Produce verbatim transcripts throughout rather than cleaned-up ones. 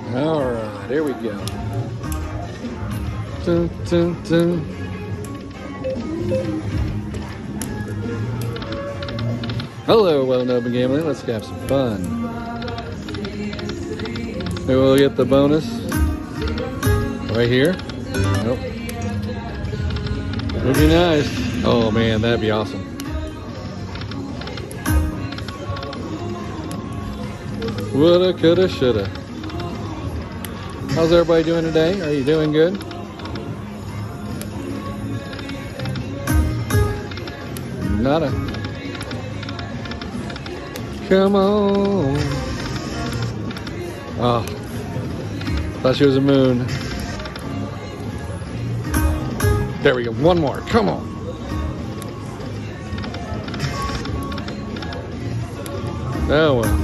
All right, here we go. Dun, dun, dun. Hello, well known gambling. Let's have some fun. Maybe we'll get the bonus right here. Nope. Would be nice. Oh man, that'd be awesome. Woulda, coulda, shoulda. How's everybody doing today? Are you doing good? Nada. Come on. Oh, thought she was a moon. There we go. One more. Come on. Oh well.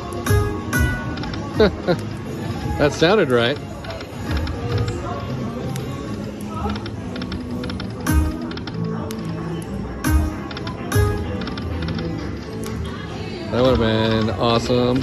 That sounded right. That would have been awesome.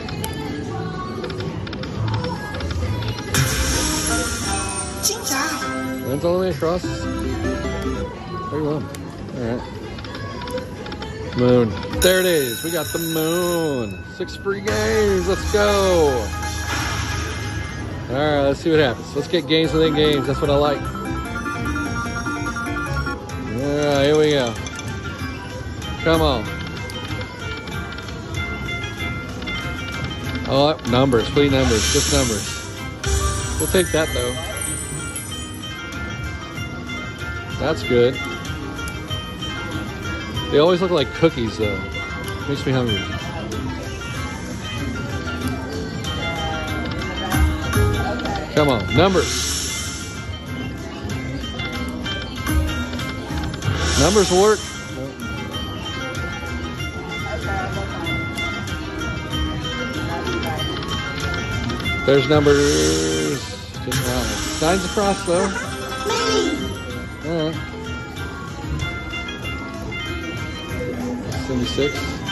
That's all the way across. thirty-one. Alright. Moon. There it is. We got the moon. Six free games. Let's go. Alright, let's see what happens. Let's get games within games. That's what I like. Alright, here we go. Come on. Oh, numbers. Please numbers. Just numbers. We'll take that though. That's good. They always look like cookies though. Makes me hungry. Come on, numbers. Numbers work. There's numbers. Signs across though. Alright. seventy-six.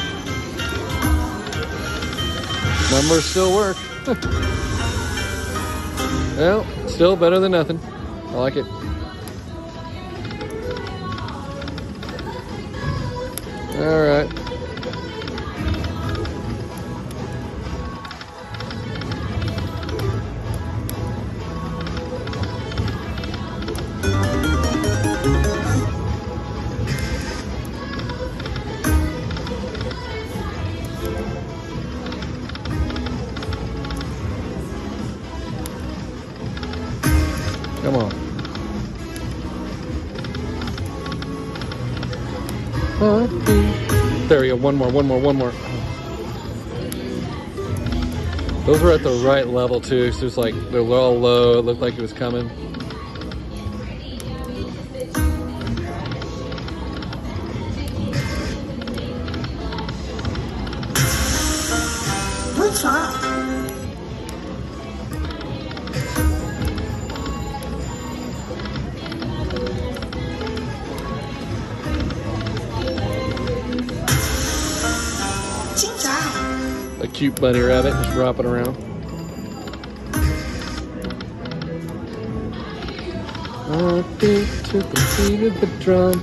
Numbers still work. Well, still better than nothing. I like it. Alright. Come on. There we go. One more, one more, one more. Those were at the right level too, so it's like they're all low. It looked like it was coming. What's wrong? A cute bunny rabbit just romping around. I beat to the beat of the drum.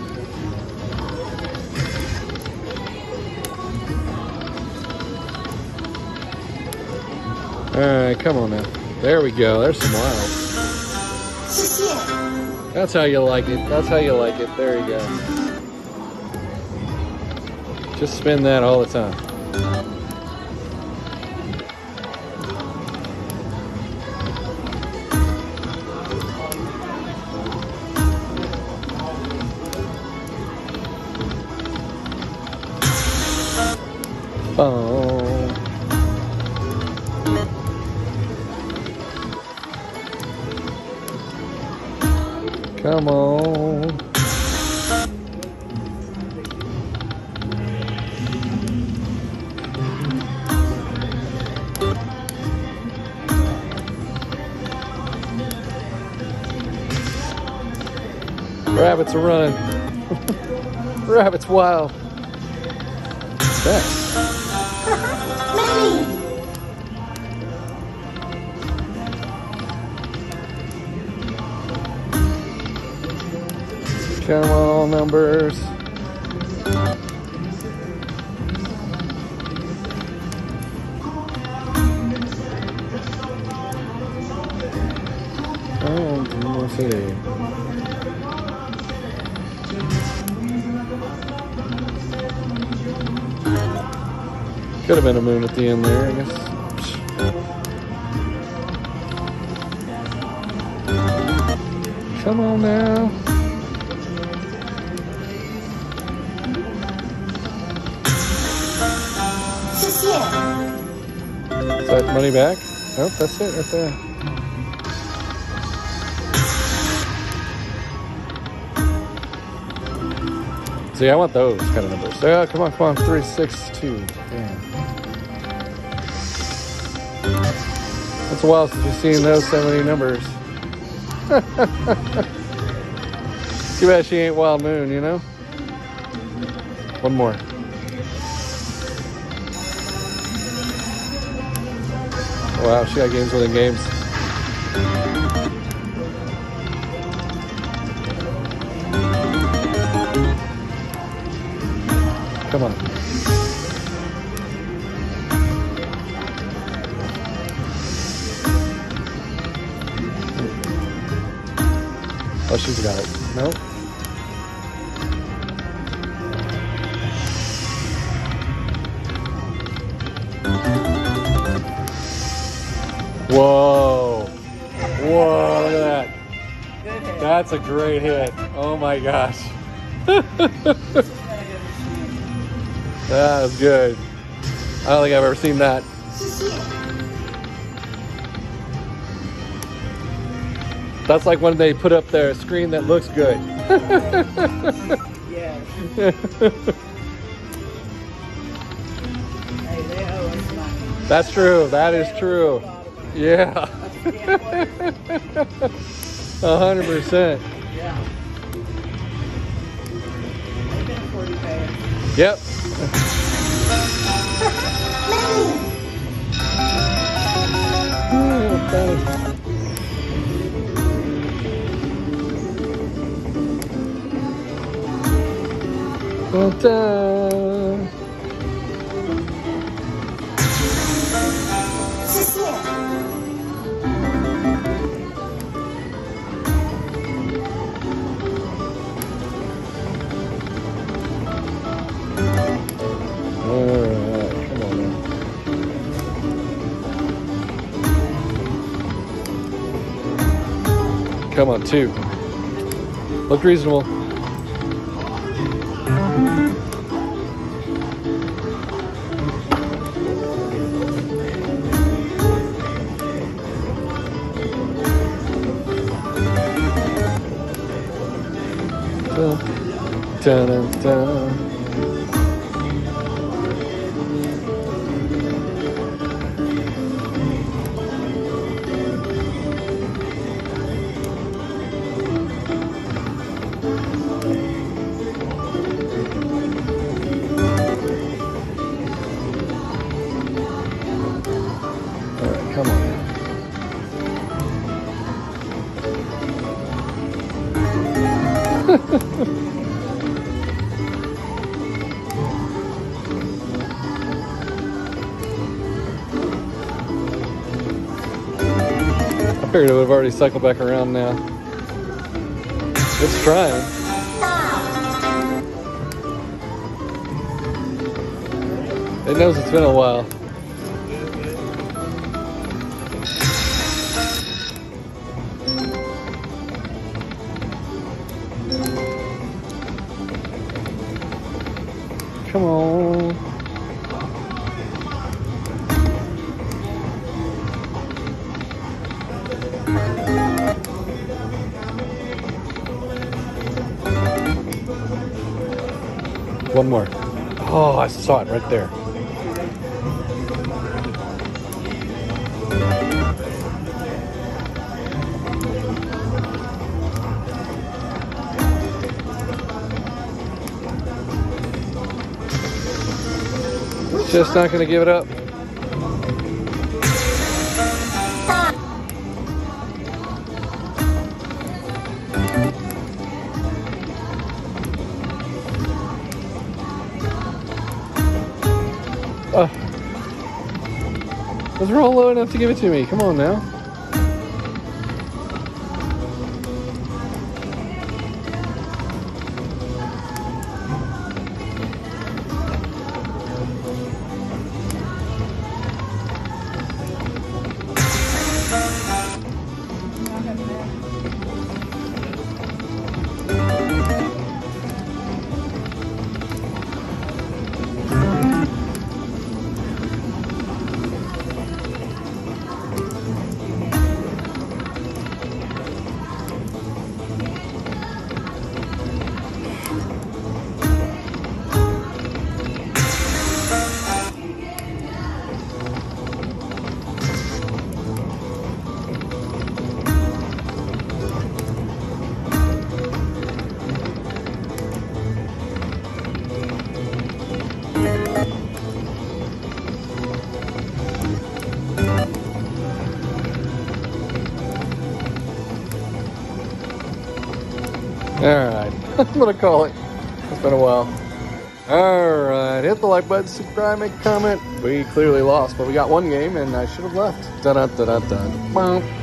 Alright, come on now. There we go. There's some wild. That's how you like it. That's how you like it. There you go. Just spin that all the time. Oh. Come on. Rabbits are running. Rabbits wild. Thanks. Come on, numbers. Oh, let's see. Could have been a moon at the end there, I guess. Come on now. Is that money back? Nope, that's it right there. See, I want those kind of numbers. Yeah, come on, come on. Three, six, two. Damn. That's a while since you've seen those so many numbers. Too bad she ain't Wild Moon, you know? One more. Wow, she got games within games. Come on. Oh, she's got it. Nope. Whoa. Whoa, look at that. That's a great hit. Oh my gosh. That was good. I don't think I've ever seen that. That's like when they put up their screen that looks good. Yeah. Hey, they owe us money. That's true. That is true. Yeah. A hundred percent. Yeah. They can afford to pay it. Yep. Well done. Alright, come on now. Come on, two. Look reasonable. Dun, dun, dun. All right, come on. I figured it would have already cycled back around now. It's trying. It knows it's been a while. Come on. One more. Oh, I saw it right there. Just not going to give it up. Was roll low enough to give it to me. Come on now. Alright, I'm gonna call it. It's been a while. Alright, hit the like button, subscribe, make a comment. We clearly lost, but we got one game and I should have left. Dun dun dun dun dun.